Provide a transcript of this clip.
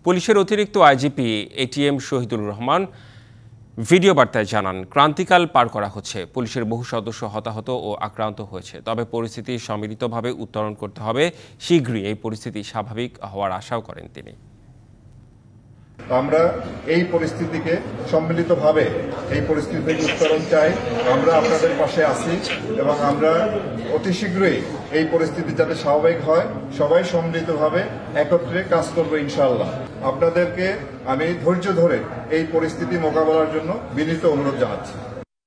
পুলিশের অতিরিক্ত IGP ATM Shahidur Rahman video বার্তায় জানান, ক্রান্তিকাল পার করা হচ্ছে। পুলিশের বহু সদস্য হতাহত ও আক্রান্ত হয়েছে, তবে পরিস্থিতি সম্মিলিতভাবে উত্তরণ করতে হবে। শীঘ্রই এই পরিস্থিতি স্বাভাবিক হওয়ার আশাও করেন তিনি। আমরা এই পরিস্থিতিকে সম্মিলিতভাবে এই পরিস্থিতি থেকে উত্তরণ চাই। আমরা আপনাদের পাশে আছি এবং আমরা অতি শীঘ্রই এই পরিস্থিতি যাতে স্বাভাবিক হয়, সবাই সম্মিলিতভাবে একত্রে কাজ করবো ইনশাআল্লাহ। আপনাদেরকে আমি ধৈর্য ধরে এই পরিস্থিতি মোকাবেলার জন্য বিনীত অনুরোধ জানাচ্ছি।